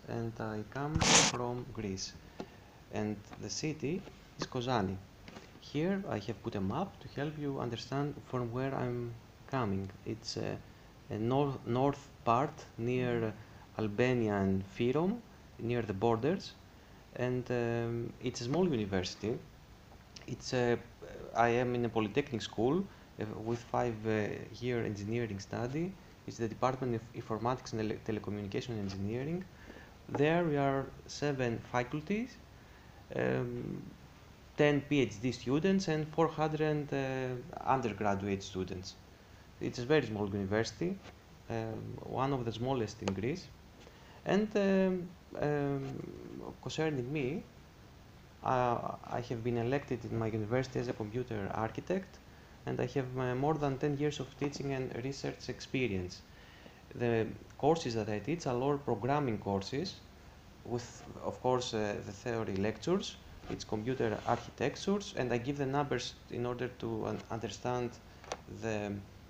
and I come from Greece. And the city is Kozani. Here I have put a map to help you understand from where I'm coming. It's a north part near Albania and Fyrom, near the borders, and it's a small university. It's a, I am in a polytechnic school with 5 year engineering study. It's the Department of Informatics and Telecommunication Engineering. There we are 7 faculties, um, 10 PhD students and 400 undergraduate students. It's a very small university, one of the smallest in Greece. And concerning me, I have been elected in my university as a computer architect, and I have more than 10 years of teaching and research experience. The courses that I teach are all programming courses, with, of course, the theory lectures. It's computer architectures, and I give the numbers in order to understand the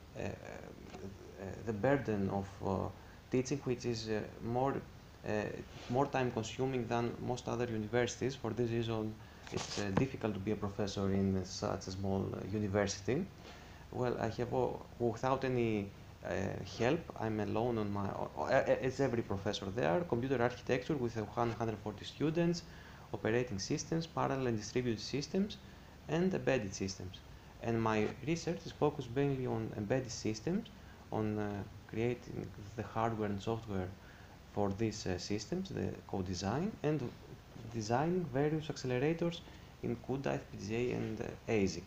the burden of teaching, which is more time consuming than most other universities. For this reason, it's difficult to be a professor in such a small university. Well, I have, without any help, I'm alone on my own, as every professor there, computer architecture with 140 students, operating systems, parallel and distributed systems, and embedded systems. And my research is focused mainly on embedded systems, on creating the hardware and software for these systems, the co-design, and designing various accelerators in CUDA, FPGA, and ASIC.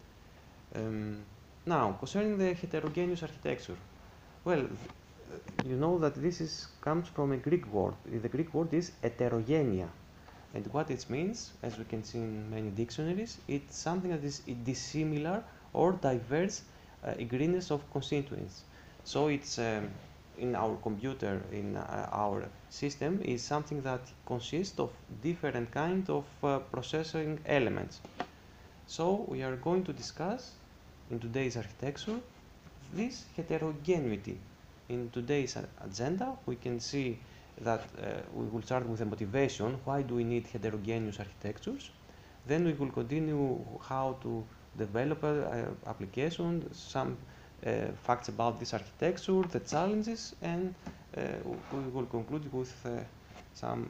Now, concerning the heterogeneous architecture, well, you know that this comes from a Greek word. The Greek word is heterogeneia. And what it means, as we can see in many dictionaries, it's something that is dissimilar or diverse agreements of constituents. So it's in our computer, in our system, is something that consists of different kind of processing elements. So we are going to discuss in today's architecture this heterogeneity. In today's agenda, we can see that we will start with the motivation. Why do we need heterogeneous architectures? Then we will continue how to develop application, some facts about this architecture, the challenges, and we will conclude with some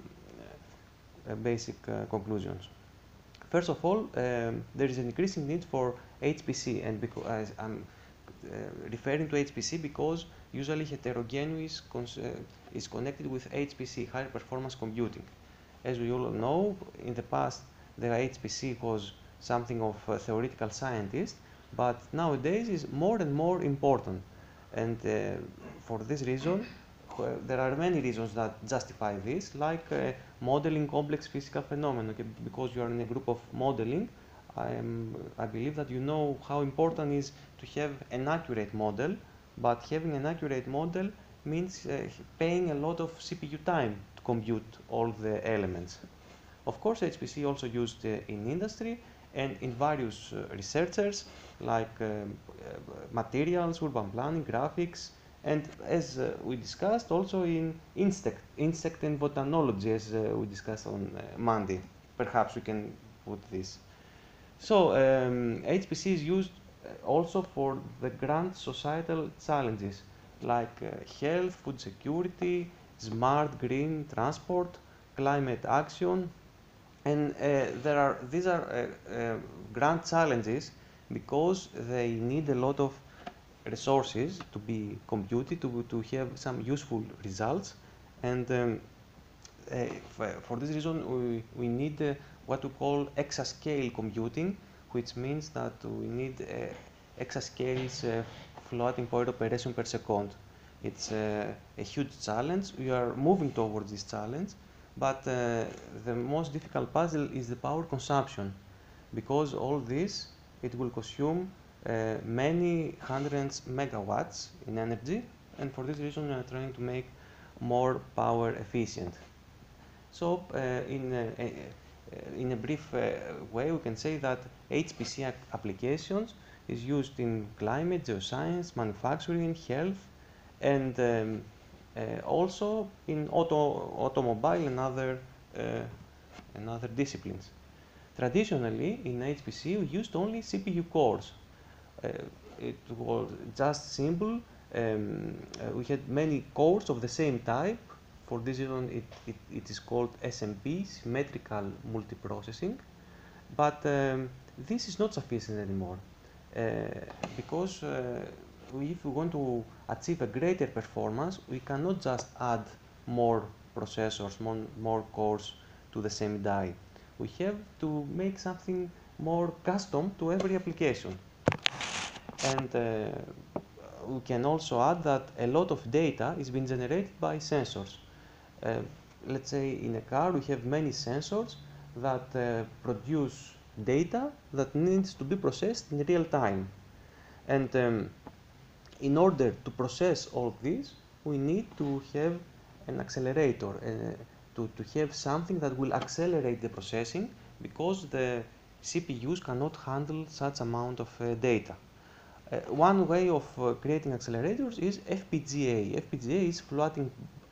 basic conclusions. First of all, there is an increasing need for HPC, and because I'm referring to HPC because usually heterogeneous is connected with HPC, high performance computing. As we all know, in the past the HPC was something of a theoretical scientist, but nowadays is more and more important. And for this reason, there are many reasons that justify this, like modeling complex physical phenomena. Okay? Because you are in a group of modeling, I believe that you know how important it is to have an accurate model, but having an accurate model means paying a lot of CPU time to compute all the elements. Of course, HPC also used in industry and in various researchers like materials, urban planning, graphics, and as we discussed also in insect and botanology, as we discussed on Monday. Perhaps we can put this. So HPC is used also for the grand societal challenges like health, food security, smart green transport, climate action, and these are grand challenges because they need a lot of resources to be computed to have some useful results, and for this reason we need what we call exascale computing, which means that we need exascales floating point operation per second. It's a huge challenge. We are moving towards this challenge, but the most difficult puzzle is the power consumption, because all this, it will consume many hundreds megawatts in energy, and for this reason we are trying to make more power efficient. So in a brief way, we can say that HPC applications is used in climate, geoscience, manufacturing, health, and also in automobile and other disciplines. Traditionally, in HPC, we used only CPU cores. It was just simple. We had many cores of the same type. For this reason, it is called SMP, symmetrical multiprocessing. But this is not sufficient anymore because if we want to achieve a greater performance, we cannot just add more processors, more cores to the same die. We have to make something more custom to every application. And we can also add that a lot of data is being generated by sensors. Let's say in a car we have many sensors that produce data that needs to be processed in real time. And in order to process all this, we need to have an accelerator, to have something that will accelerate the processing because the CPUs cannot handle such amount of data. One way of creating accelerators is FPGA. FPGA is floating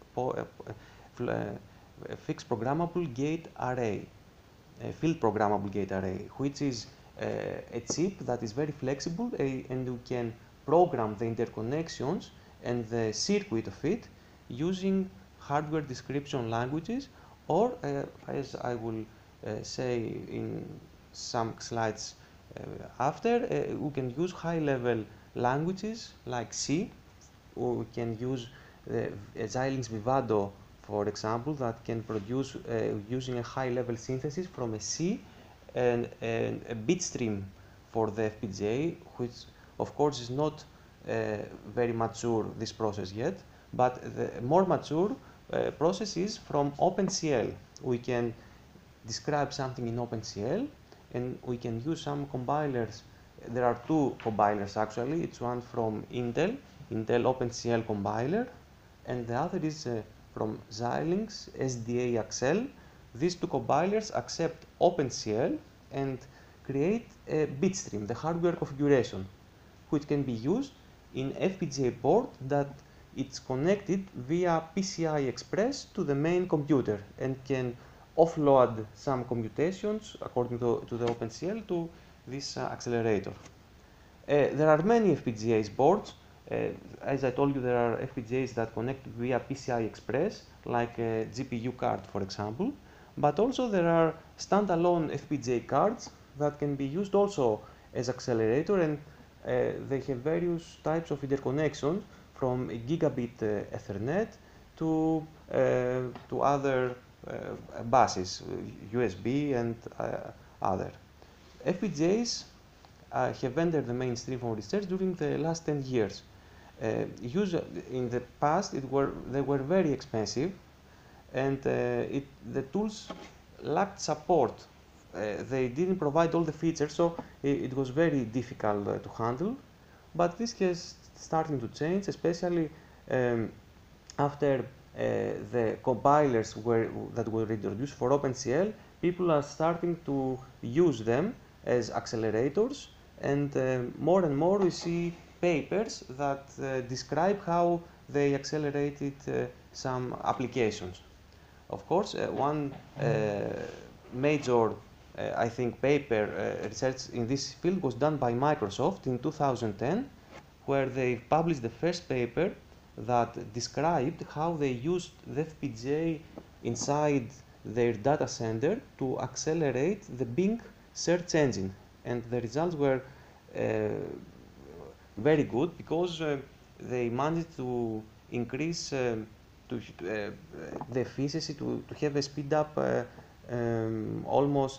fixed programmable gate array, field programmable gate array, which is a chip that is very flexible and you can program the interconnections and the circuit of it using hardware description languages, or as I will say in some slides after, we can use high-level languages like C, or we can use Xilinx Vivado, for example, that can produce using a high-level synthesis from a C and a bit stream for the FPGA, which of course is not very mature, this process yet, but the more mature process is from OpenCL. We can describe something in OpenCL and we can use some compilers. There are two compilers actually. It's one from Intel OpenCL compiler, and the other is from Xilinx SDA Accel. These two compilers accept OpenCL and create a bitstream, the hardware configuration, which can be used in FPGA board that it's connected via PCI Express to the main computer and can offload some computations according to the OpenCL to this accelerator. There are many FPGAs boards. As I told you, there are FPGAs that connect via PCI Express, like a GPU card, for example. But also there are standalone FPGA cards that can be used also as accelerator, and they have various types of interconnections from gigabit Ethernet to other buses, USB and other. FPGAs have entered the mainstream for research during the last 10 years. In the past, they were very expensive, and the tools lacked support. They didn't provide all the features, so it was very difficult to handle. But this is starting to change, especially after the compilers that were introduced for OpenCL. People are starting to use them as accelerators, and more we see papers that describe how they accelerated some applications. Of course, one major I think paper research in this field was done by Microsoft in 2010, where they published the first paper that described how they used the FPGA inside their data center to accelerate the Bing search engine. And the results were very good because they managed to increase the efficiency, to have a speed up almost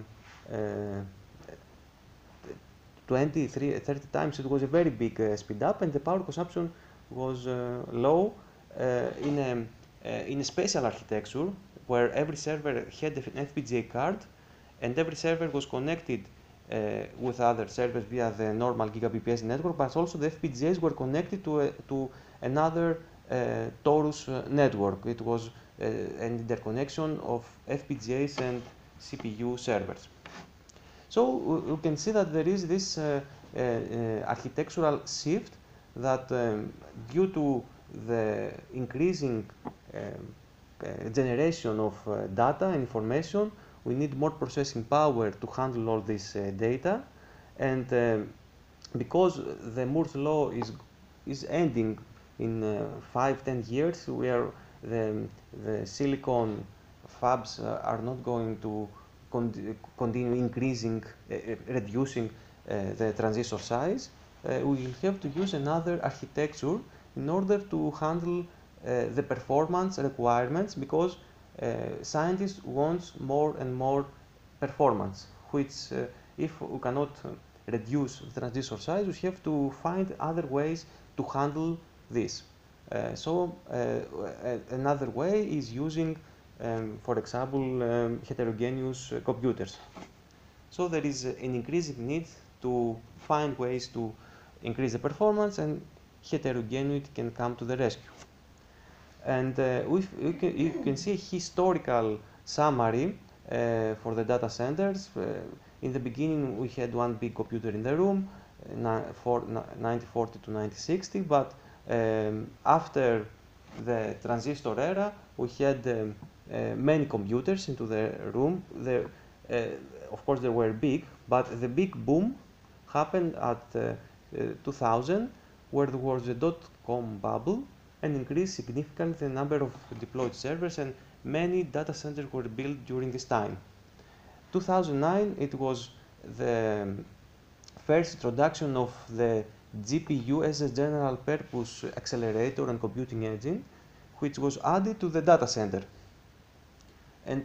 20, 30 times. It was a very big speed up, and the power consumption was low in a special architecture where every server had an FPGA card, and every server was connected with other servers via the normal gigabit network, but also the FPGAs were connected to another Torus network. It was an interconnection of FPGAs and CPU servers. So you can see that there is this architectural shift that due to the increasing generation of data and information, we need more processing power to handle all this data. And because the Moore's law is ending in 5-10 years, where the silicon fabs are not going to continue increasing, reducing the transistor size, we will have to use another architecture in order to handle the performance requirements, because scientists want more and more performance, which if we cannot reduce the transistor size, we have to find other ways to handle this. Another way is using, for example, heterogeneous computers. So there is an increasing need to find ways to increase the performance, and heterogeneity can come to the rescue. And you can see a historical summary for the data centers. In the beginning, we had one big computer in the room, 1940 to 1960, but after the transistor era, we had many computers into the room. Of course, they were big, but the big boom happened at 2000, where there was a dot-com bubble, and increased significantly the number of deployed servers, and many data centers were built during this time. 2009, it was the first introduction of the GPU as a general purpose accelerator and computing engine, which was added to the data center. And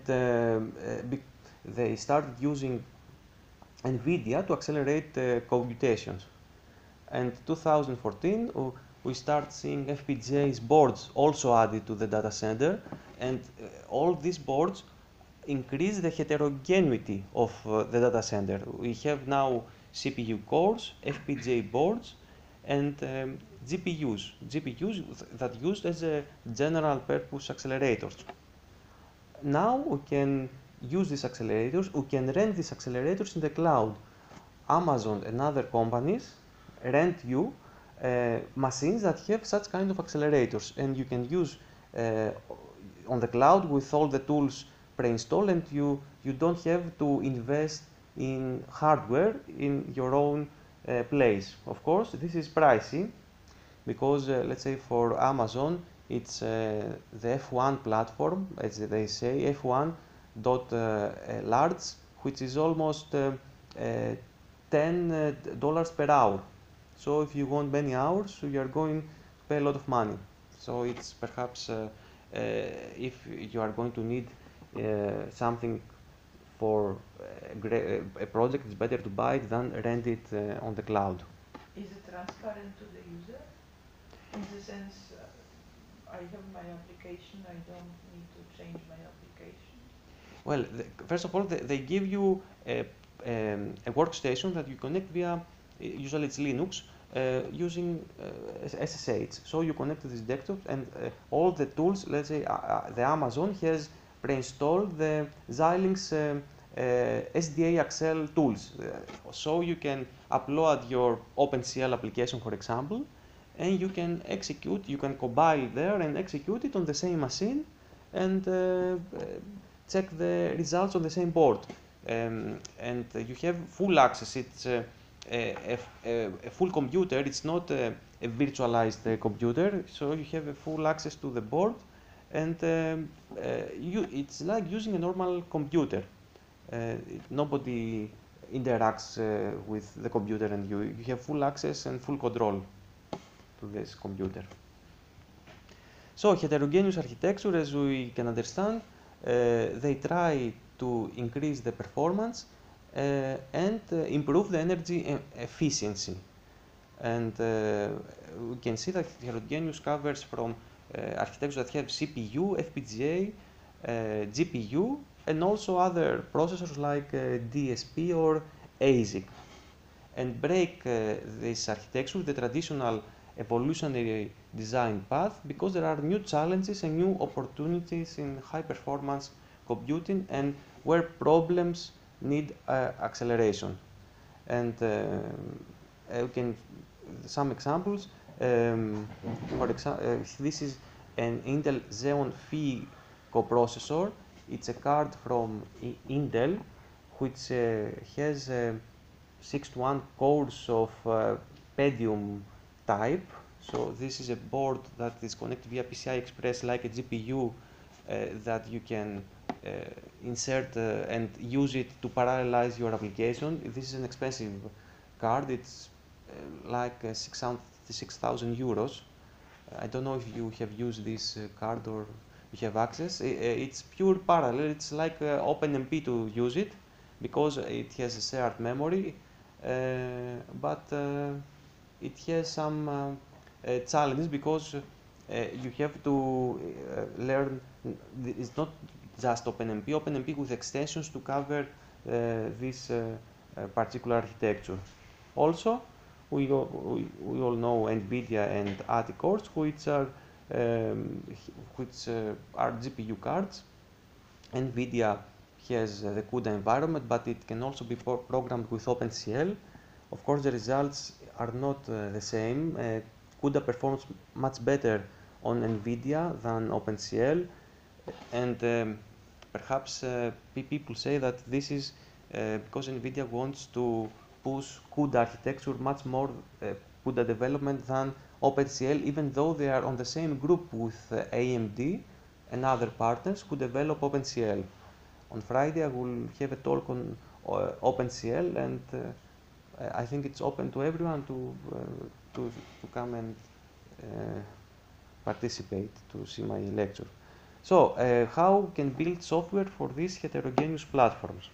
they started using NVIDIA to accelerate computations. And 2014, we start seeing FPGA's boards also added to the data center, and all these boards increase the heterogeneity of the data center. We have now CPU cores, FPGA boards, and GPUs that used as a general purpose accelerators. Now we can use these accelerators, we can rent these accelerators in the cloud. Amazon and other companies rent you machines that have such kind of accelerators, and you can use on the cloud with all the tools pre-installed, and you don't have to invest in hardware in your own place. Of course, this is pricey, because let's say for Amazon, it's the F1 platform, as they say, F1 large, which is almost $10 per hour. So if you want many hours, you are going to pay a lot of money. So it's perhaps if you are going to need something for a project, it's better to buy it than rent it on the cloud. Is it transparent to the user? In the sense, I have my application, I don't need to change my application? Well, first of all, they give you a workstation that you connect via, usually it's Linux, using SSH. So you connect to this desktop, and all the tools, let's say the Amazon has pre-installed the Xilinx SDA Accel tools. So you can upload your OpenCL application, for example, and you can execute, you can compile there and execute it on the same machine, and check the results on the same board. And you have full access. It's a full computer. It's not a virtualized computer, so you have a full access to the board, and it's like using a normal computer. Nobody interacts with the computer, and you have full access and full control to this computer. So heterogeneous architecture, as we can understand, they try to increase the performance and improve the energy efficiency. And we can see that heterogeneous covers from architectures that have CPU, FPGA, GPU, and also other processors like DSP or ASIC. And break this architecture, the traditional evolutionary design path, because there are new challenges and new opportunities in high performance computing, and where problems need acceleration. And we can some examples. For example, this is an Intel Xeon Phi coprocessor. It's a card from Intel, which has 61 cores of Pentium type. So this is a board that is connected via PCI Express like a GPU that you can insert and use it to parallelize your application. This is an expensive card. It's like 6,000 euros. I don't know if you have used this card or you have access. It's pure parallel. It's like OpenMP to use it because it has a shared memory, but it has some challenges because you have to learn. It's not just OpenMP. OpenMP with extensions to cover this particular architecture. Also, we all know NVIDIA and ATI cores, which are GPU cards. NVIDIA has the CUDA environment, but it can also be programmed with OpenCL. Of course, the results are not the same. CUDA performs much better on NVIDIA than OpenCL, and perhaps people say that this is because NVIDIA wants to push CUDA architecture much more CUDA development than OpenCL, even though they are on the same group with AMD and other partners who develop OpenCL. On Friday, I will have a talk on OpenCL, and I think it's open to everyone to come and participate to see my lecture. So, how we can build software for these heterogeneous platforms?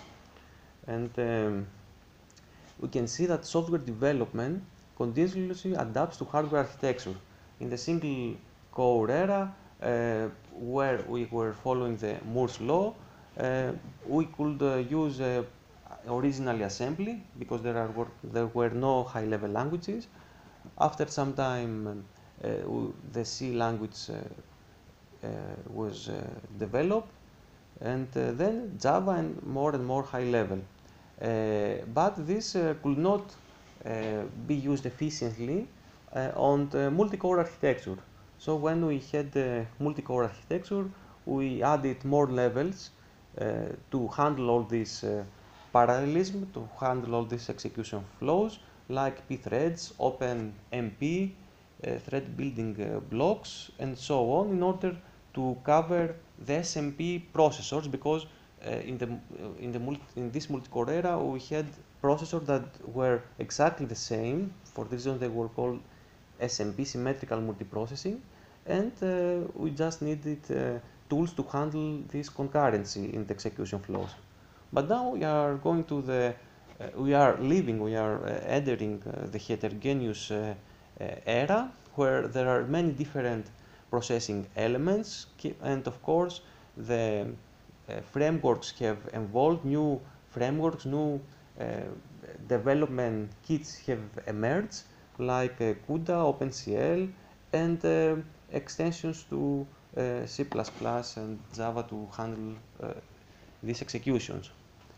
And we can see that software development continuously adapts to hardware architecture. In the single core era, where we were following the Moore's law, we could use originally assembly because there were no high-level languages. After some time, the C language was developed, and then Java and more high level. But this could not be used efficiently on the multi-core architecture. So when we had the multi-core architecture, we added more levels to handle all this parallelism, to handle all these execution flows, like pthreads, OpenMP, thread building blocks, and so on, in order to cover the SMP processors, because in this multi-core era we had processors that were exactly the same. For this reason they were called SMP, symmetrical multiprocessing, and we just needed tools to handle this concurrency in the execution flows. But now we are going to we are entering the heterogeneous era, where there are many different processing elements, and of course the frameworks have evolved, new frameworks, new development kits have emerged, like CUDA, OpenCL, and extensions to C++ and Java to handle these executions.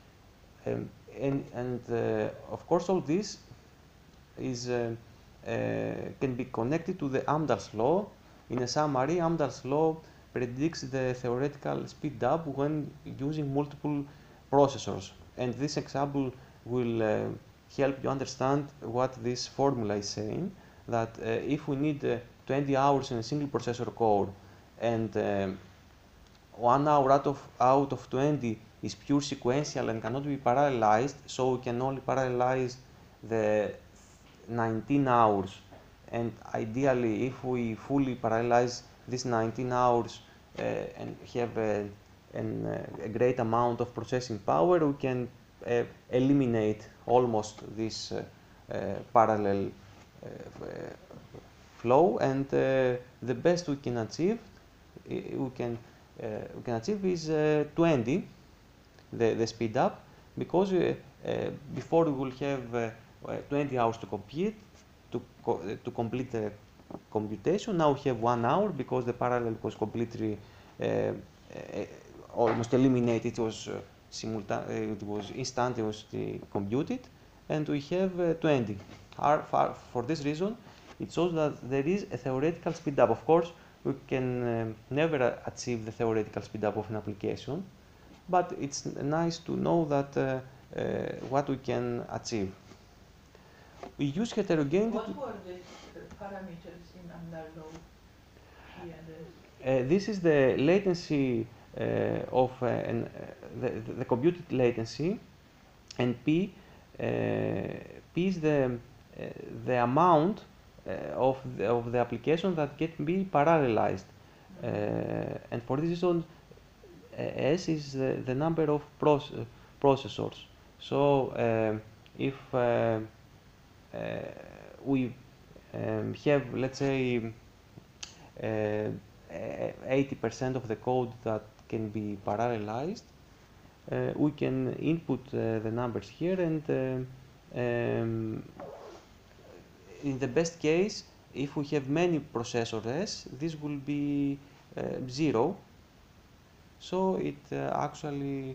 Of course, all this is can be connected to the Amdahl's law. In a summary, Amdahl's law predicts the theoretical speed up when using multiple processors. And this example will help you understand what this formula is saying, that if we need 20 hours in a single processor core, and 1 hour out of 20 is pure sequential and cannot be parallelized, so we can only parallelize the 19 hours. And ideally, if we fully parallelize these 19 hours and have a great amount of processing power, we can eliminate almost this parallel flow, and the best we can achieve is 20, the speed up, because before we will have 20 hours to complete the computation. Now we have 1 hour because the parallel was completely almost eliminated. It was instantaneously computed, and we have 20. For this reason, it shows that there is a theoretical speed up. Of course, we can never achieve the theoretical speed up of an application, but it's nice to know that what we can achieve. We use heterogeneity. What were the parameters in Underlow, P and S? This is the latency of the computed latency, and P is the amount of the application that can be parallelized. And for this reason, S is the number of processors. So if we have, let's say, 80% of the code that can be parallelized, we can input the numbers here, and in the best case, if we have many processors S, this will be 0. So it actually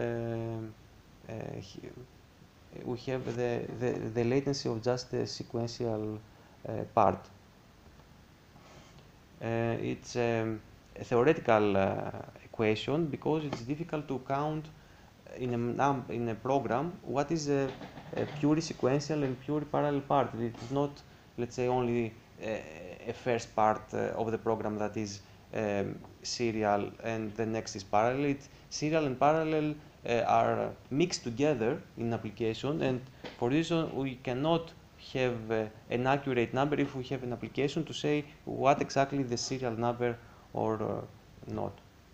we have the latency of just the sequential part. It's a theoretical equation because it's difficult to count in a program what is a purely sequential and purely parallel part. It is not, let's say, only a first part of the program that is serial and the next is parallel. Serial and parallel are mixed together in application, and for this reason we cannot have an accurate number if we have an application to say what exactly the serial number or not.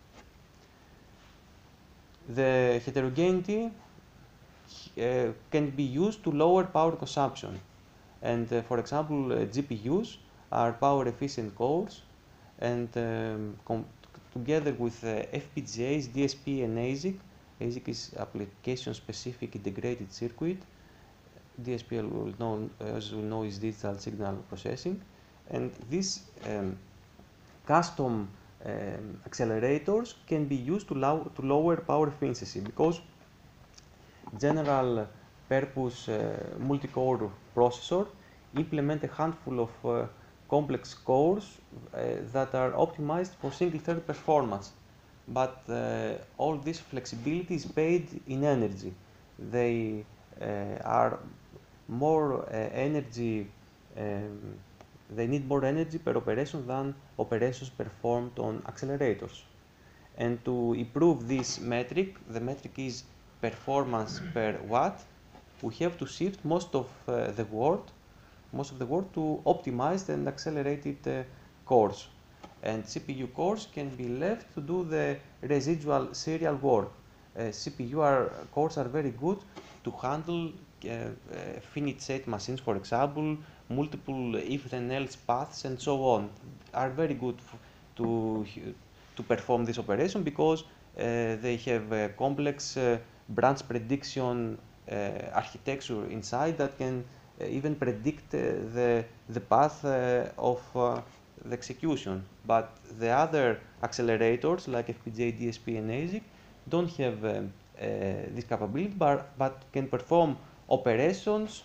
The heterogeneity can be used to lower power consumption, and for example GPUs are power efficient cores, and together with FPGAs, DSP and ASIC. ASIC is application specific integrated circuit. DSP, as we know, is digital signal processing, and these custom accelerators can be used to lower power efficiency, because general purpose multi-core processor implement a handful of complex cores that are optimized for single-thread performance, but all this flexibility is paid in energy. They are more energy, they need more energy per operation than operations performed on accelerators. And to improve this metric, the metric is performance per watt, we have to shift most of the work to optimized and accelerated cores. And CPU cores can be left to do the residual serial work. CPU cores are very good to handle finite state machines, for example, multiple if then else paths and so on, are very good to perform this operation, because they have complex branch prediction architecture inside that can even predict the path of the execution. But the other accelerators like FPGA, DSP and ASIC don't have this capability, but can perform operations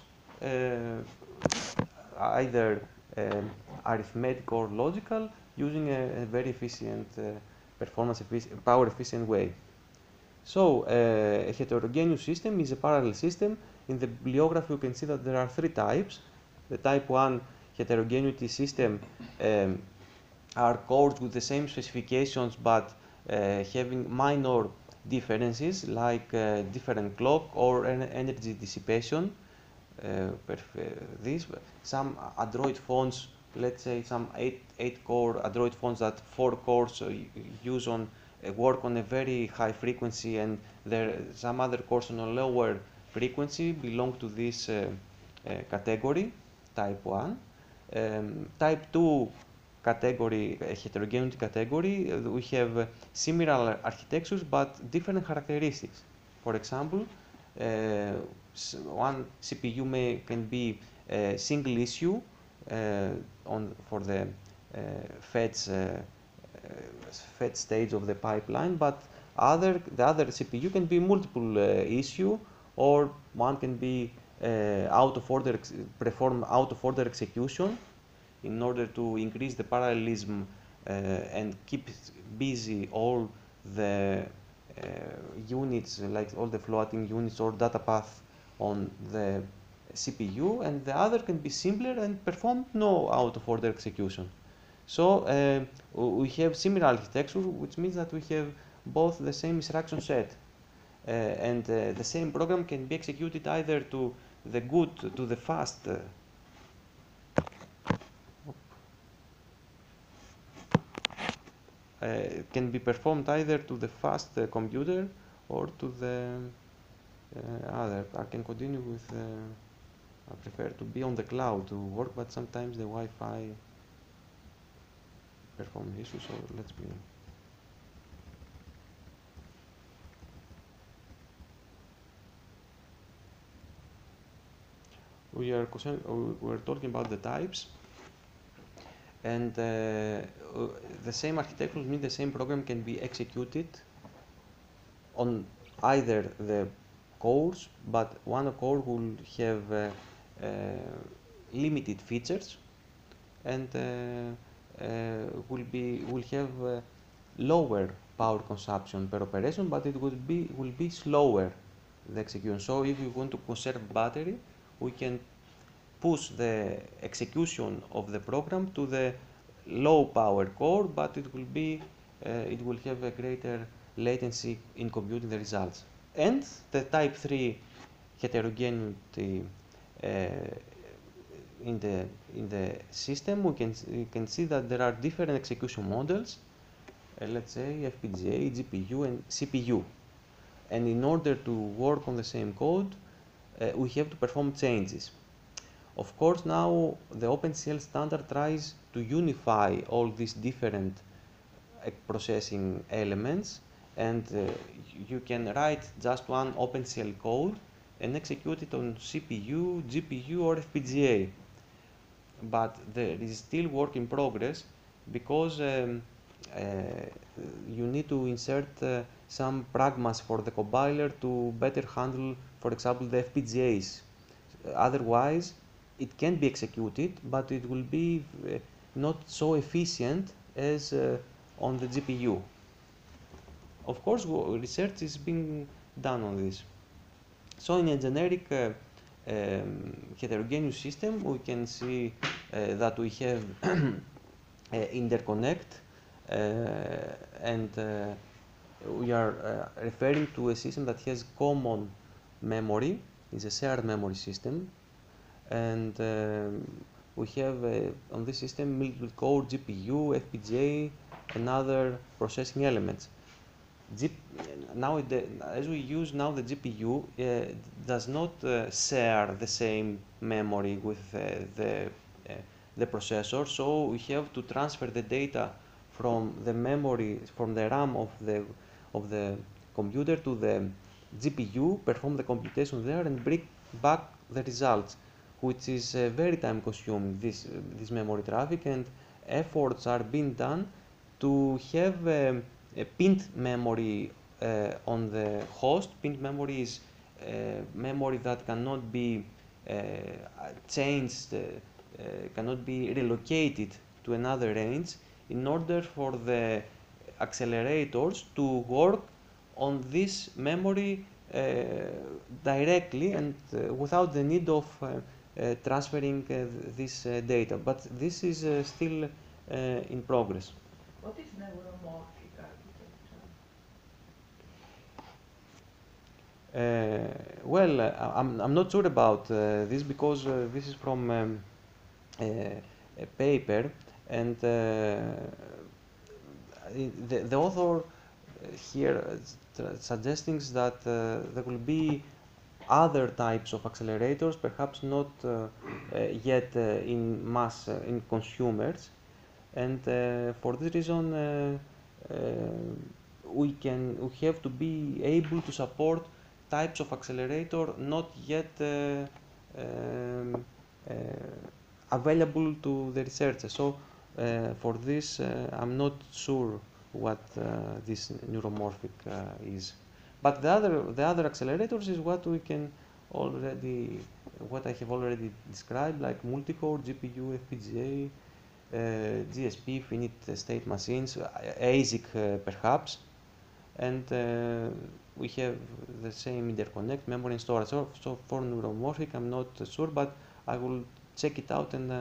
either arithmetic or logical using a very efficient power efficient way. So a heterogeneous system is a parallel system. In the bibliography you can see that there are 3 types. The type 1 heterogeneity system are cores with the same specifications but having minor differences, like different clock or energy dissipation. Some Android phones, let's say some 8-core Android phones that 4 cores use on work on a very high frequency, and some other cores on a lower frequency belong to this category, type 1. Type 2 category, heterogeneity category, we have similar architectures but different characteristics. For example, one CPU can be a single issue for the fetch stage of the pipeline, but the other CPU can be multiple issue, or one can be perform out of order execution, in order to increase the parallelism and keep busy all the units, like all the floating units or data path on the CPU, and the other can be simpler and perform no out of order execution. So we have similar architecture, which means that we have both the same instruction set, and the same program can be executed either to the good, to the fast. Can be performed either to the fast computer or to the other. I can continue with. I prefer to be on the cloud to work, but sometimes the Wi-Fi perform issues. So let's be. We're talking about the types, and the same architecture means the same program can be executed on either the cores, but one core will have limited features and will have lower power consumption per operation, but it will be slower, the execution. So if we want to conserve battery, we can push the execution of the program to the low power core, but it will have a greater latency in computing the results. And the type 3 heterogeneity in the system, we can see that there are different execution models, let's say FPGA, GPU, and CPU. And in order to work on the same code, we have to perform changes. Of course, now the OpenCL standard tries to unify all these different processing elements, and you can write just one OpenCL code and execute it on CPU, GPU, or FPGA. But there is still work in progress because you need to insert some pragmas for the compiler to better handle, for example, the FPGAs. Otherwise, it can be executed, but it will be not so efficient as on the GPU. Of course, research is being done on this. So in a generic heterogeneous system, we can see that we have interconnect, and we are referring to a system that has common memory. It's a shared memory system, and we have on this system multiple core, GPU, FPGA, and other processing elements. As we use now, the GPU does not share the same memory with the processor, so we have to transfer the data from the memory, from the RAM of the computer to the GPU, perform the computation there, and bring back the results, which is very time consuming, this memory traffic, and efforts are being done to have a pinned memory on the host. Pinned memory is memory that cannot be changed, cannot be relocated to another range, in order for the accelerators to work on this memory directly and without the need of transferring this data. But this is still in progress. What is neuromorphic architecture? Well, I'm not sure about this, because this is from a paper, and the author here suggesting that there will be other types of accelerators, perhaps not yet in mass in consumers, and for this reason we have to be able to support types of accelerator not yet available to the researchers. So for this I'm not sure what this neuromorphic is. But the other accelerators is what I have already described, like multicore, GPU, FPGA, GSP, finite state machines, ASIC perhaps, and we have the same interconnect, memory and storage. So for neuromorphic, I'm not sure, but I will check it out and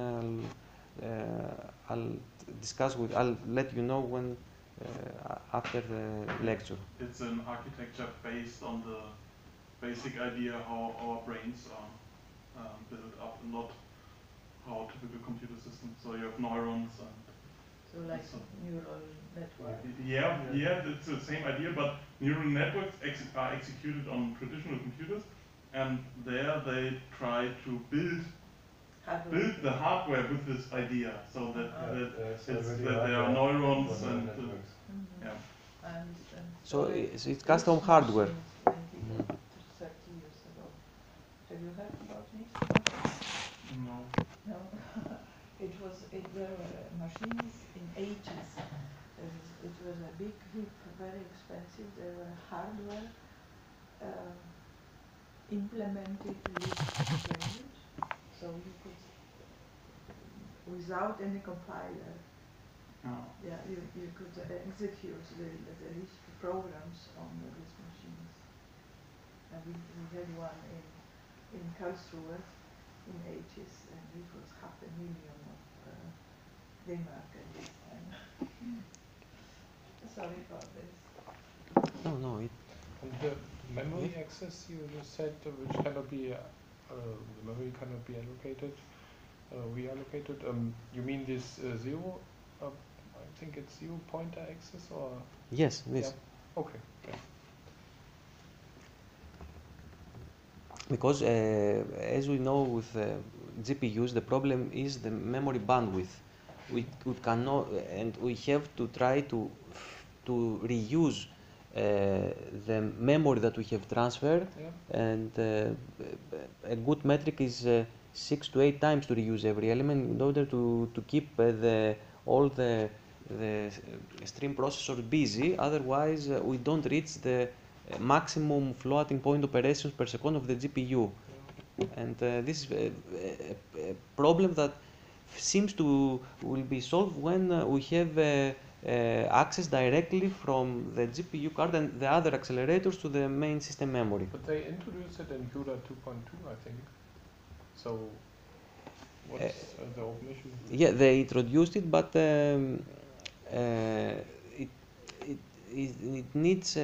I'll discuss with. I'll let you know when after the lecture. It's an architecture based on the basic idea how our brains are built up, not how typical computer systems. So you have neurons and So like neural network. yeah, it's the same idea, but neural networks are executed on traditional computers, and there they try to build the hardware with this idea, so that there are neurons and yeah. I understand. So it's custom hardware. 20 to 30 years ago. Have you heard about this? No. No. There were machines in 80s. It was a big hit, very expensive. There were hardware implemented with language, so you could, without any compiler, yeah, you could execute the list programs on these machines. And we had one in Karlsruhe in 80s, and it was 500,000 of D-mark at this time. Sorry about this. No. And the memory access you just said, which cannot be, the memory cannot be allocated, reallocated. You mean this zero? I think it's zero pointer access, or? Yes, this. Yeah. Okay. Yeah. Because as we know with GPUs, the problem is the memory bandwidth. We cannot, and we have to try to reuse the memory that we have transferred, and a good metric is 6 to 8 times to reuse every element in order to keep all the stream processors busy. Otherwise, we don't reach the maximum floating point operations per second of the GPU. And this is a problem that seems to will be solved when we have access directly from the GPU card and the other accelerators to the main system memory. But they introduced it in CUDA 2.2, I think. So what's the open issue? Yeah, they introduced it, but it needs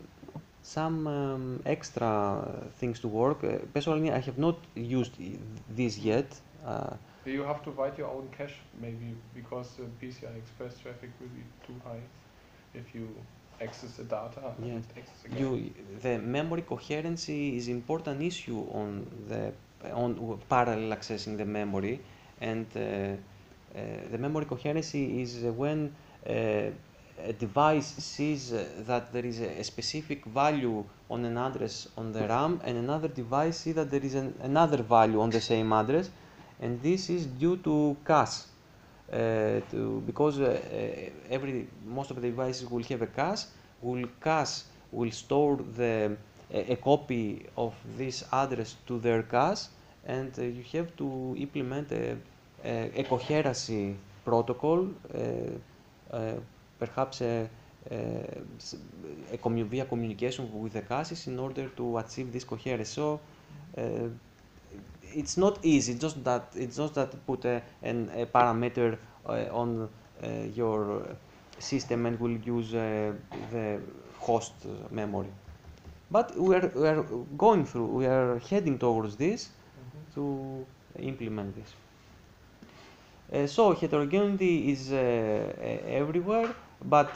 some extra things to work. Personally, I have not used this yet. You have to write your own cache, maybe, because the PCI Express traffic will be too high if you access the data. Yeah. And access again. The memory coherency is important issue on parallel accessing the memory, and the memory coherency is when a device sees that there is a specific value on an address on the RAM, and another device sees that there is another value on the same address, and this is due to cache. Because most of the devices will have a cache, will store a copy of this address to their cache, and you have to implement a coherency protocol, perhaps via communication with the caches in order to achieve this coherency. So it's not easy. It's just that put a parameter on your system and will use the host memory. But we are going through. We are heading towards this to implement this. So heterogeneity is everywhere, but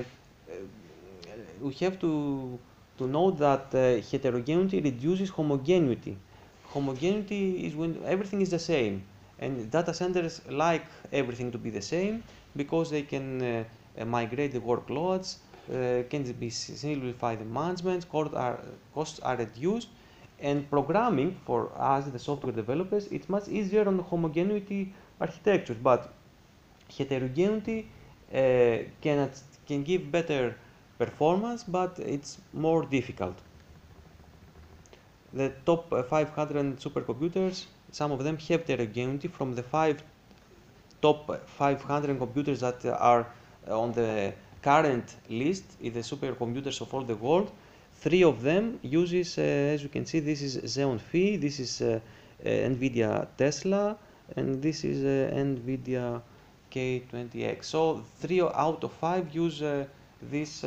we have to note that heterogeneity reduces homogeneity. Homogeneity is when everything is the same, and data centers like everything to be the same because they can migrate the workloads, can be simplify the management, costs are reduced, and programming for us, the software developers, it's much easier on homogeneity architectures, but heterogeneity can give better performance, but it's more difficult. The top 500 supercomputers, some of them have heterogeneity from the 5 top 500 computers that are on the current list in the supercomputers of all the world. 3 of them uses, as you can see, this is Xeon Phi, this is NVIDIA Tesla, and this is NVIDIA K20X. So 3 out of 5 use these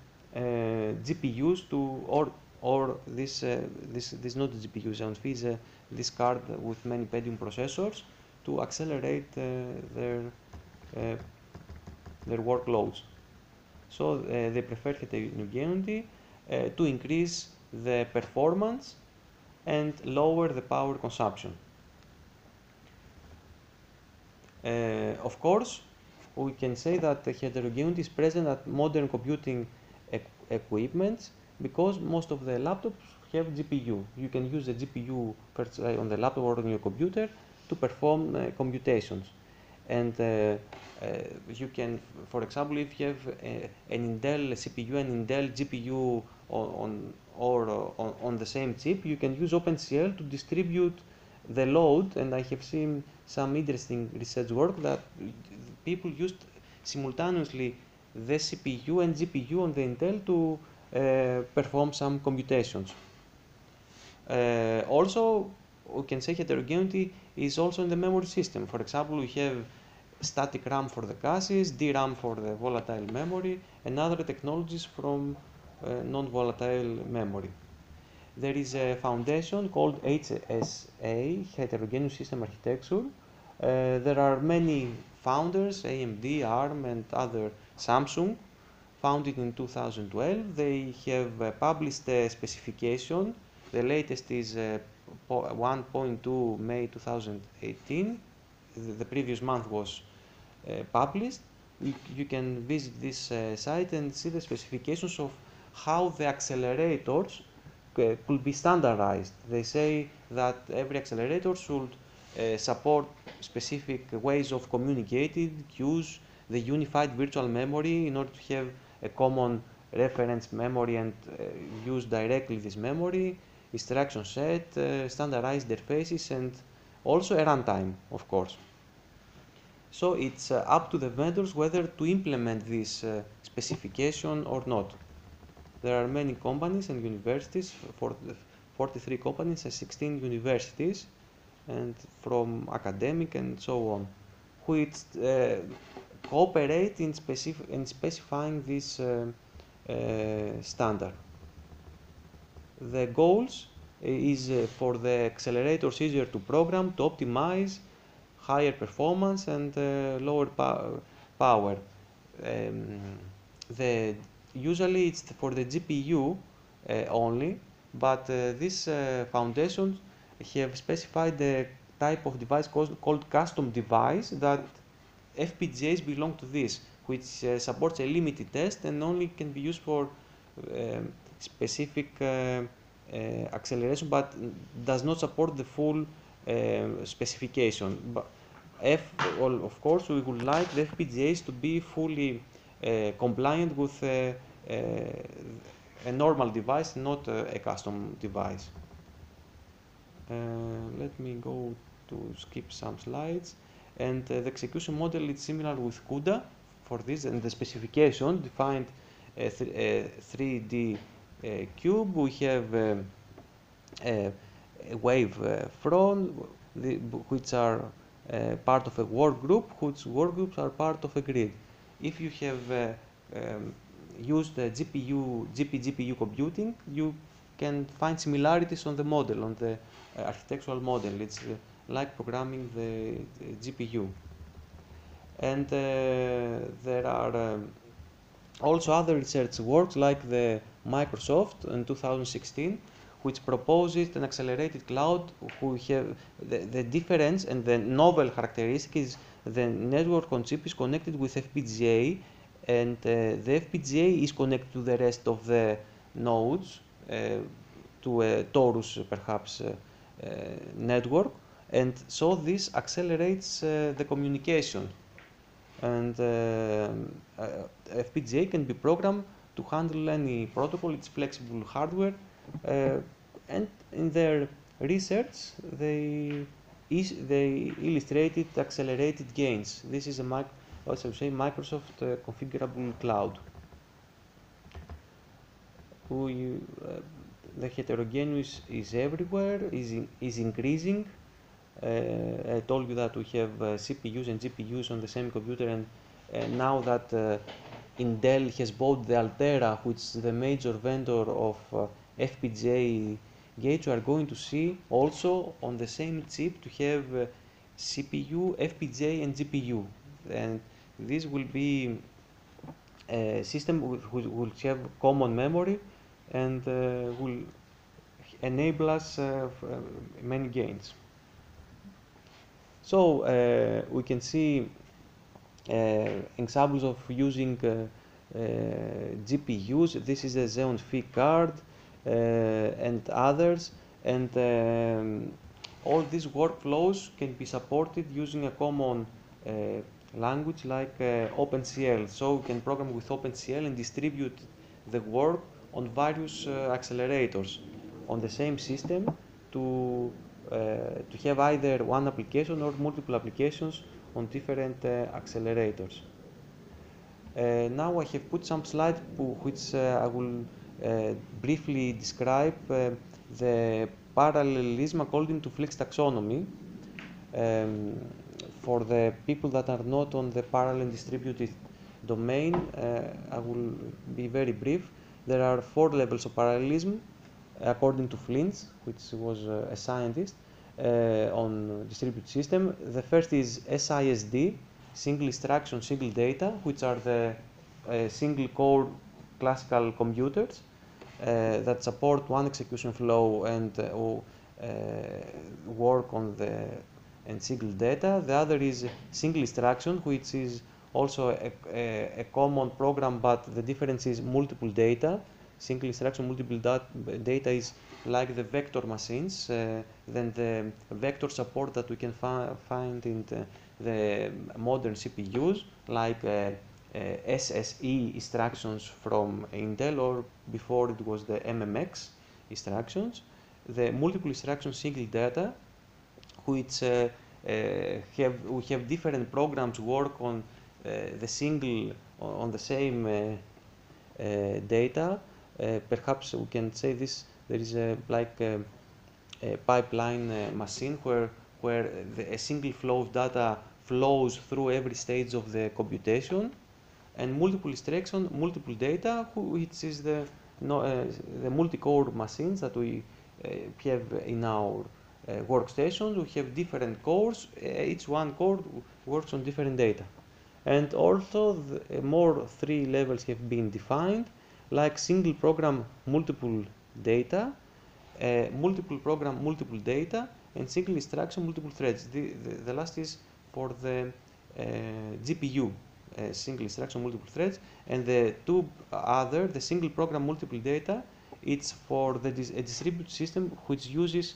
GPUs to, or this not the GPU, Xeon Phi is this card with many Pentium processors to accelerate their workloads. So they prefer heterogeneity to increase the performance and lower the power consumption. Of course, we can say that the heterogeneity is present at modern computing equipments because most of the laptops have GPU. You can use the GPU on the laptop or on your computer to perform computations. And you can, for example, if you have an Intel CPU and Intel GPU on the same chip, you can use OpenCL to distribute the load. And I have seen some interesting research work that people used simultaneously the CPU and GPU on the Intel to perform some computations. Also, we can say heterogeneity is also in the memory system. For example, we have static RAM for the caches, DRAM for the volatile memory, and other technologies from non-volatile memory. There is a foundation called HSA, Heterogeneous System Architecture. There are many founders, AMD, ARM, and other, Samsung, founded in 2012. They have published a specification. The latest is 1.2 May 2018. The previous month was published. You can visit this site and see the specifications of how the accelerators could be standardized. They say that every accelerator should support specific ways of communicating, use the unified virtual memory in order to have a common reference memory and use directly this memory, instruction set, standardized interfaces, and also a runtime, of course. So it's up to the vendors whether to implement this specification or not. There are many companies and universities, 43 companies and 16 universities, and from academic and so on, which cooperate in specifying this standard. The goals is for the accelerators easier to program, to optimize, higher performance and lower power. Usually it's for the GPU only, but this foundations have specified the type of device called custom device that FPGAs belong to this, which supports a limited test and only can be used for specific acceleration, but does not support the full specification. But of course, we would like the FPGAs to be fully compliant with a normal device, not a custom device. Let me go to skip some slides. And the execution model is similar with CUDA for this, and the specification defined a 3D cube. We have a wave front, which are part of a work group, which work groups are part of a grid. If you have used GPU computing, you can find similarities on the model, on the architectural model. It's like programming the GPU. And there are also other research works like the Microsoft in 2016, which proposes an accelerated cloud. We have the difference and the novel characteristic is the network on chip is connected with FPGA, and the FPGA is connected to the rest of the nodes, to a torus perhaps network, and so this accelerates the communication. And FPGA can be programmed to handle any protocol. It's flexible hardware, and in their research they they illustrated accelerated gains. This is a also say Microsoft configurable cloud. The heterogeneous is everywhere, is increasing. I told you that we have CPUs and GPUs on the same computer, and now that Intel has bought the Altera, which is the major vendor of FPGA gates, we are going to see also on the same chip to have CPU, FPGA, and GPU. And this will be a system which will have common memory and will enable us many gains. So we can see examples of using GPUs. This is a Xeon Phi card and others, and all these workflows can be supported using a common language like OpenCL. So we can program with OpenCL and distribute the work on various accelerators on the same system to have either one application or multiple applications on different accelerators. Now I have put some slides which I will briefly describe the parallelism according to Flex taxonomy. For the people that are not on the parallel distributed domain, I will be very brief. There are 4 levels of parallelism according to Flint, which was a scientist on distributed system. The first is SISD, single instruction, single data, which are the single core classical computers that support one execution flow and work on the single data. The other is single instruction, which is also a common program, but the difference is multiple data. Single instruction, multiple data is like the vector machines, then the vector support that we can find in the modern CPUs, like SSE instructions from Intel, or before it was the MMX instructions. The multiple instruction single data, which we have different programs work on the same data. Perhaps we can say this. There is a pipeline machine where a single flow of data flows through every stage of the computation, and multiple instruction, multiple data, which is the multi-core machines that we have in our workstations. We have different cores. Each one core works on different data, and also more 3 levels have been defined, like single program, multiple data, multiple program, multiple data, and single instruction, multiple threads. The last is for the GPU, single instruction, multiple threads, and the 2 other, the single program, multiple data, it's for a distributed system which uses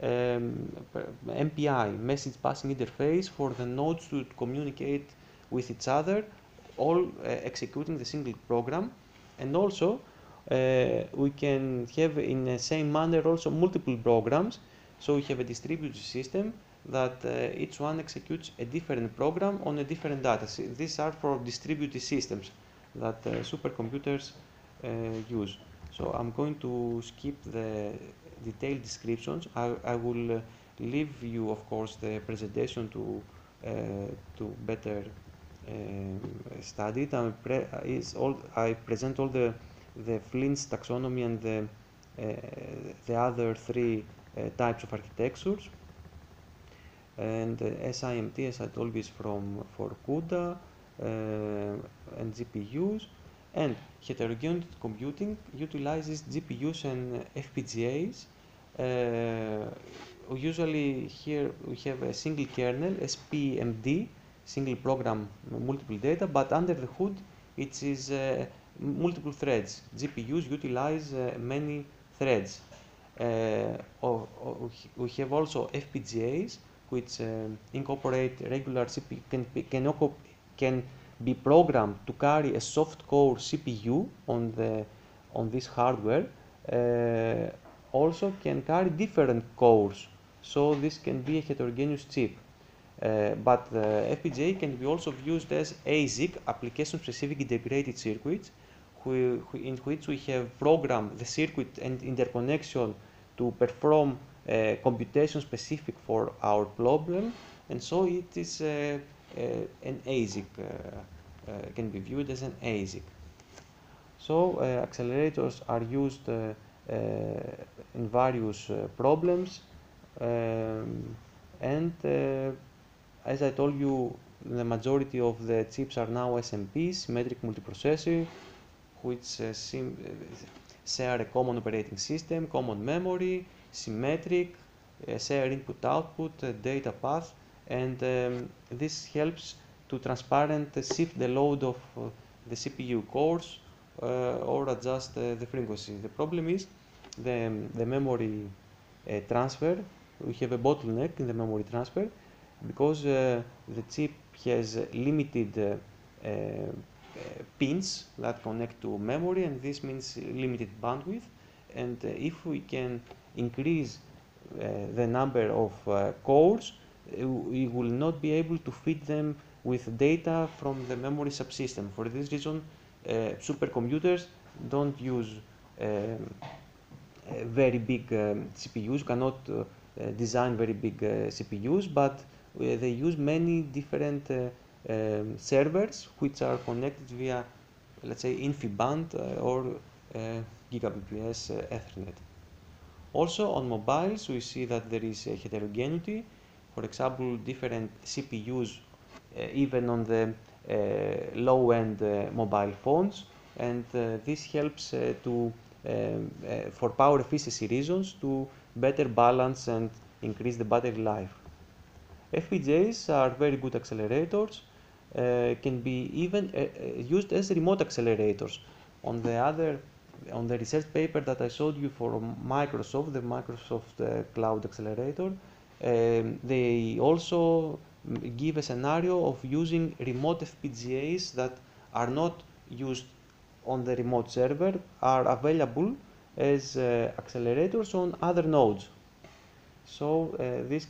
MPI, message passing interface, for the nodes to communicate with each other, all executing the single program. And also we can have in the same manner also multiple programs. So we have a distributed system that each one executes a different program on a different data. These are for distributed systems that supercomputers use. So I'm going to skip the detailed descriptions. I will leave you, of course, the presentation to better study it. I present all the Flint's taxonomy and the other 3 types of architectures. And SIMT, as I told you, is for CUDA and GPUs. And heterogeneous computing utilizes GPUs and FPGAs. Usually here we have a single kernel, SPMD, single program, multiple data, but under the hood it is multiple threads. GPUs utilize many threads. We have also FPGAs, which incorporate regular CPU, can be programmed to carry a soft core CPU on this hardware. Also can carry different cores. so this can be a heterogeneous chip. But the FPGA can be also used as ASIC, application-specific integrated circuits, in which we have programmed the circuit and interconnection to perform computation specific for our problem, and so it is an ASIC, can be viewed as an ASIC. So accelerators are used in various problems, and as I told you, the majority of the chips are now SMPs, symmetric multiprocessor, which share a common operating system, common memory, symmetric, share input-output, data path, and this helps to transparent shift the load of the CPU cores or adjust the frequency. The problem is the memory transfer. We have a bottleneck in the memory transfer because the chip has limited pins that connect to memory, and this means limited bandwidth. And if we can increase the number of cores, we will not be able to feed them with data from the memory subsystem. For this reason, supercomputers don't use very big CPUs, cannot design very big CPUs, but they use many different servers which are connected via, let's say, InfiniBand or Gigabit/PS Ethernet. Also on mobiles, we see that there is a heterogeneity. For example, different CPUs, even on the low-end mobile phones, and this helps for power efficiency reasons, to better balance and increase the battery life. FPGAs are very good accelerators, can be even used as remote accelerators. On the research paper that I showed you for Microsoft, the Microsoft Cloud Accelerator, they also give a scenario of using remote FPGAs that are not used on the remote server, are available as accelerators on other nodes. So this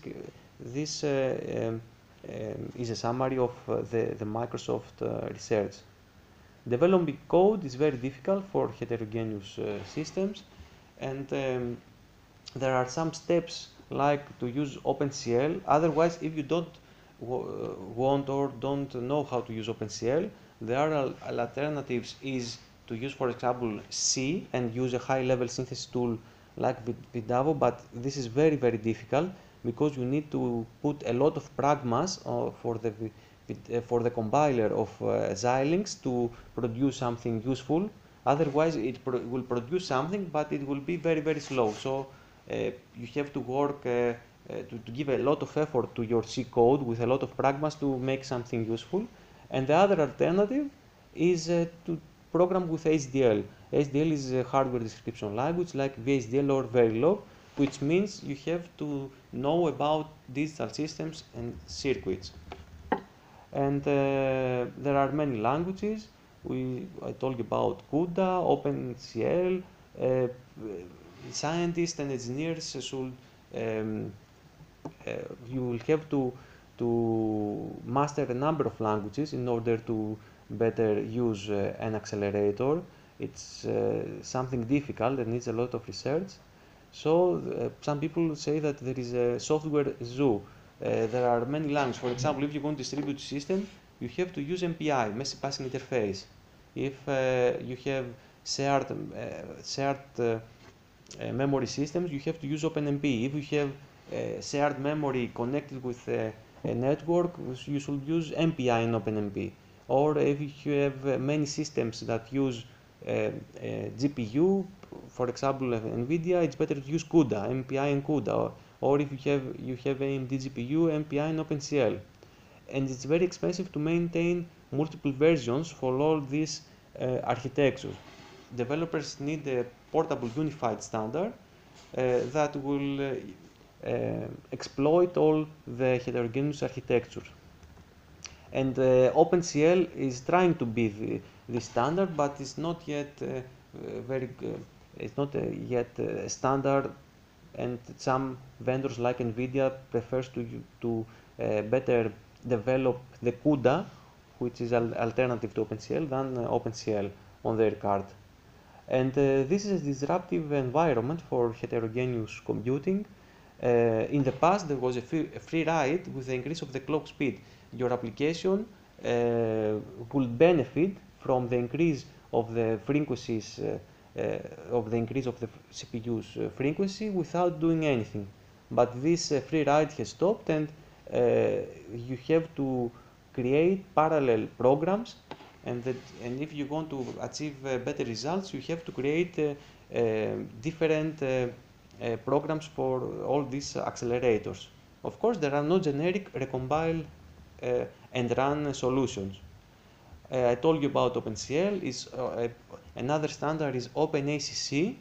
is a summary of the Microsoft research. Developing code is very difficult for heterogeneous systems, and there are some steps like to use OpenCL. Otherwise, if you don't want or don't know how to use OpenCL, there are alternatives is to use, for example, C and use a high-level synthesis tool like Vidavo, but this is very, very difficult because you need to put a lot of pragmas for the compiler of Xilinx to produce something useful. Otherwise, it will produce something, but it will be very, very slow. So you have to work to give a lot of effort to your C code with a lot of pragmas to make something useful. And the other alternative is to program with HDL. HDL is a hardware description language like VHDL or Verilog, which means you have to know about digital systems and circuits. And there are many languages. I told you about CUDA, OpenCL. Scientists and engineers should you will have to master a number of languages in order to better use an accelerator. It's something difficult and needs a lot of research. So some people say that there is a software zoo. There are many languages. For example, if you want to distribute a system, you have to use MPI, Message Passing Interface. If you have shared memory systems, you have to use OpenMP. If you have shared memory connected with a network, you should use MPI and OpenMP. Or if you have many systems that use GPU, for example, NVIDIA, it's better to use CUDA, MPI and CUDA. Or if you have AMD GPU, MPI and OpenCL. And it's very expensive to maintain multiple versions for all these architectures. Developers need a portable unified standard that will exploit all the heterogeneous architecture. And OpenCL is trying to be the standard, but it's not yet yet a standard and some vendors like NVIDIA prefers to better develop the CUDA, which is an alternative to OpenCL, than OpenCL on their card. And this is a disruptive environment for heterogeneous computing. In the past, there was a free ride with the increase of the clock speed. Your application would benefit from the increase of the frequencies, of the increase of the CPU's frequency without doing anything. But this free ride has stopped, and you have to create parallel programs, and if you want to achieve better results, you have to create different programs for all these accelerators. Of course, there are no generic recombine and run solutions. I told you about OpenCL. Another standard is OpenACC.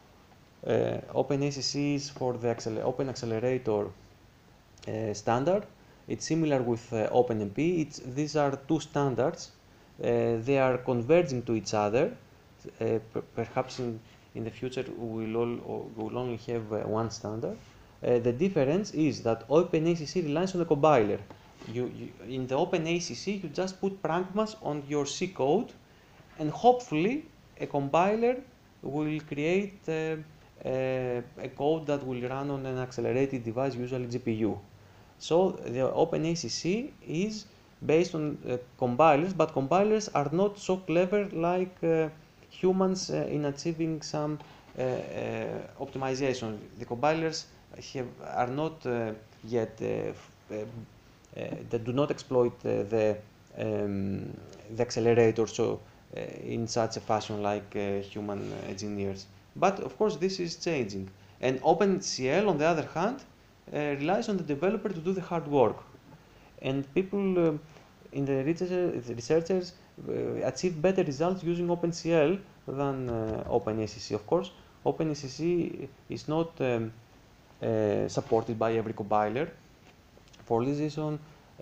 OpenACC is for the Open Accelerator standard. It's similar with OpenMP. These are two standards. They are converging to each other. Perhaps in the future we will only have one standard. The difference is that OpenACC relies on a compiler. In the OpenACC, you just put pragmas on your C code, and hopefully a compiler will create a code that will run on an accelerated device, usually GPU. So the OpenACC is based on compilers, but compilers are not so clever like humans in achieving some optimization. The compilers are not yet they do not exploit the accelerator in such a fashion like human engineers. But of course, this is changing. And OpenCL, on the other hand, relies on the developer to do the hard work. And people in the researchers achieve better results using OpenCL than OpenACC. Of course, OpenACC is not supported by every compiler. For this reason,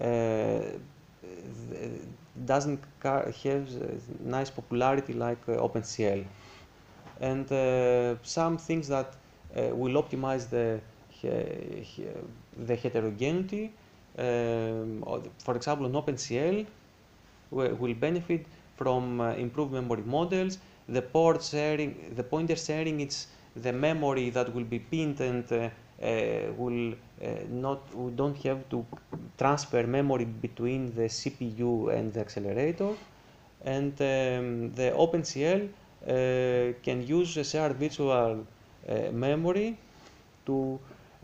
doesn't have nice popularity like OpenCL. And some things that will optimize the heterogeneity, for example, on OpenCL, will benefit from improved memory models. The pointer sharing, it's the memory that will be pinned, and we don't have to transfer memory between the CPU and the accelerator. And the OpenCL can use a shared virtual memory for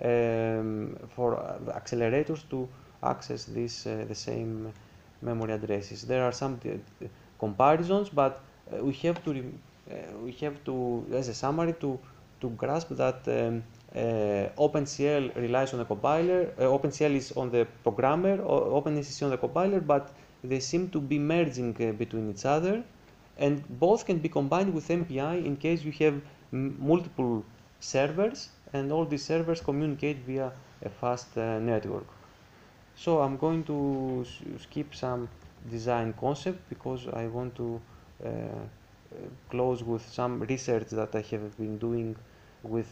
accelerators to access the same memory addresses. There are some comparisons, but we have to, as a summary, to grasp that OpenCL relies on a compiler. OpenCL is on the programmer, OpenACC on the compiler, but they seem to be merging between each other, and both can be combined with MPI in case you have multiple servers, and all these servers communicate via a fast network. So I'm going to skip some design concept because I want to close with some research that I have been doing with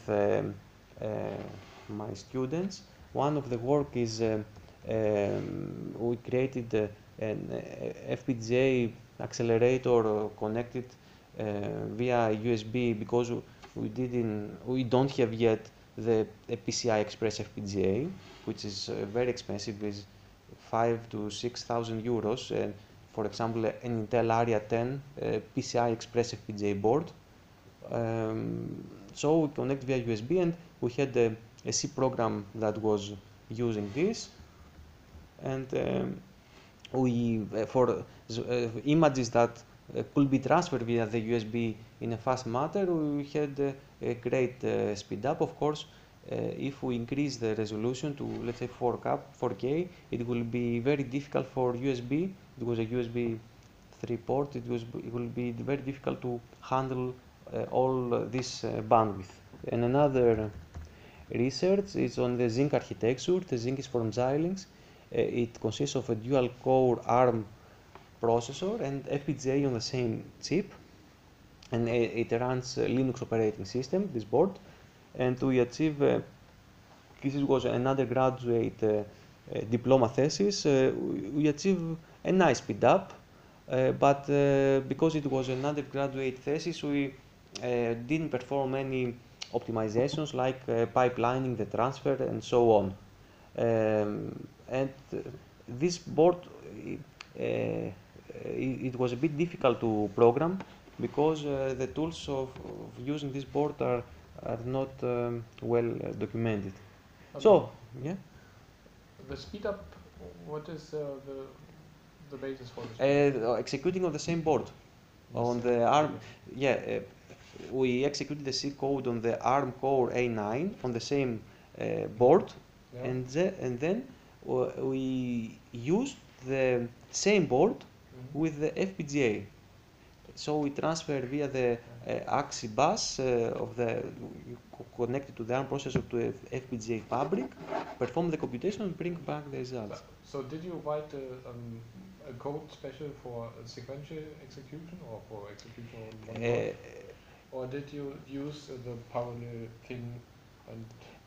my students. One of the work is we created an FPGA accelerator connected via USB because we don't have yet the PCI Express FPGA, which is very expensive, is 5,000 to 6,000 euros. And for example, an Intel Aria 10 PCI Express FPGA board. So we connect via USB, and we had a C program that was using this, and for images that could be transferred via the USB in a fast manner, we had a great speed up. Of course, if we increase the resolution to, let's say, 4K, it will be very difficult for USB. It was a USB 3 port. It will be very difficult to handle all this bandwidth. And another research is on the Zynq architecture. The Zynq is from Xilinx. It consists of a dual-core ARM processor and FPGA on the same chip, and it runs Linux operating system, this board. and we achieve. This was an undergraduate diploma thesis. We achieve a nice speed up, but because it was an undergraduate thesis, we didn't perform any optimizations like pipelining the transfer and so on. And this board, it was a bit difficult to program because the tools of using this board are not well documented. Okay. So, yeah. The speed up, what is the basis for this? Executing on the same board. On the ARM, yeah, we executed the C code on the ARM Core A9 on the same board, Yeah. and then we used the same board with the FPGA. So we transfer via the AXI bus of the connected to the ARM processor to a FPGA fabric, perform the computation and bring back the results. So did you write a code special for sequential execution or for execution on one board? Or did you use the parallel thing? And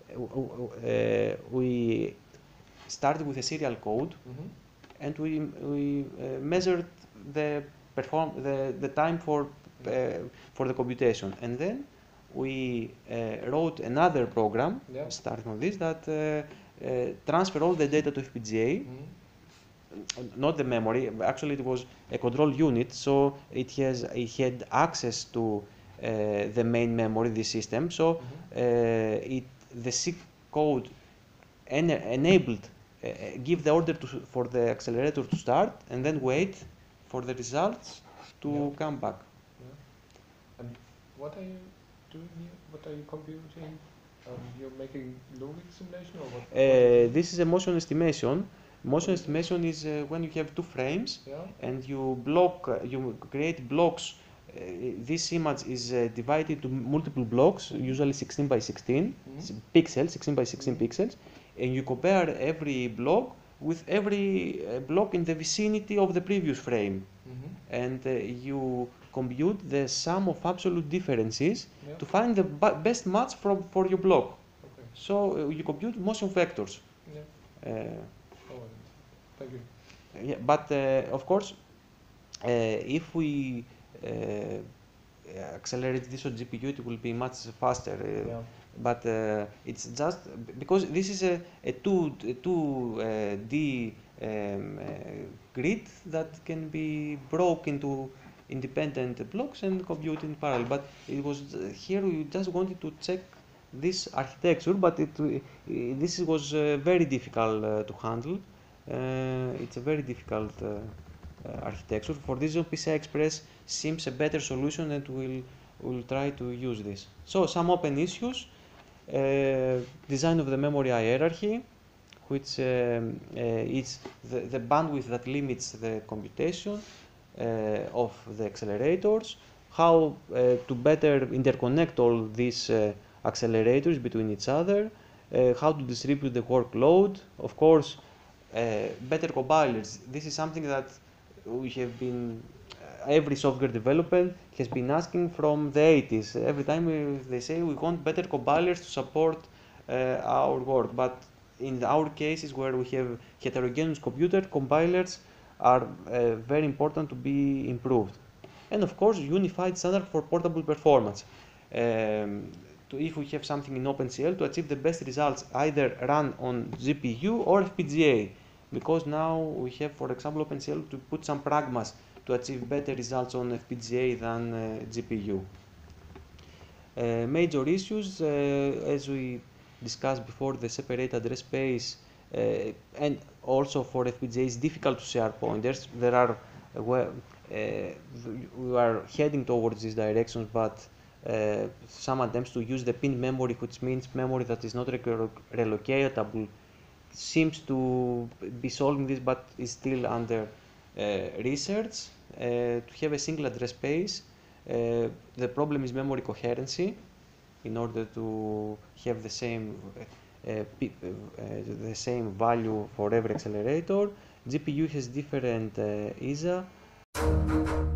we started with a serial code, and we measured the time for the computation, and then we wrote another program starting on this that transfer all the data to FPGA. Not the memory. Actually, it was a control unit, so it had access to the main memory, the system. So the C code enabled give the order for the accelerator to start, and then wait for the results to come back. And what are you doing here? What are you computing? You're making logic simulation or what? This is a motion estimation. Motion estimation is when you have two frames and you create blocks. This image is divided to multiple blocks, usually 16 by 16 pixels, 16 by 16 pixels, and you compare every block with every block in the vicinity of the previous frame, and you compute the sum of absolute differences to find the best match for your block. Okay. So you compute motion vectors. Thank you. Yeah, but of course, if we accelerate this on GPU, it will be much faster. But it's just because this is a 2D grid that can be broken into independent blocks and compute in parallel. But it was here we just wanted to check this architecture, but this was very difficult to handle. It's a very difficult architecture. For this, PCI Express seems a better solution, and we'll try to use this. So some open issues: design of the memory hierarchy, which is the bandwidth that limits the computation of the accelerators. How to better interconnect all these accelerators between each other. How to distribute the workload. Of course. Better compilers. This is something that we have been, every software developer has been asking from the 80s. Every time they say we want better compilers to support our work. But in our cases where we have heterogeneous computer, compilers are very important to be improved. And of course, unified standard for portable performance. If we have something in OpenCL, to achieve the best results, either run on GPU or FPGA. Because now we have, for example, OpenCL to put some pragmas to achieve better results on FPGA than GPU. Major issues, as we discussed before, the separate address space, and also for FPGA it's difficult to share pointers. There are we are heading towards these directions, but some attempts to use the pin memory, which means memory that is not relocatable, seems to be solving this, but is still under research. To have a single address space, the problem is memory coherency. In order to have the same value for every accelerator, GPU has different ISA.